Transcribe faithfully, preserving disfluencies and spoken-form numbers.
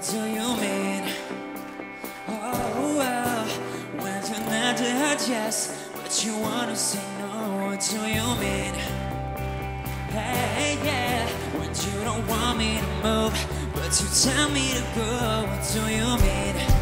do you mean? Oh, well, when you're not to yes, but you wanna say no, what do you mean? Hey, yeah, when you don't want me to move, but you tell me to go, what do you mean?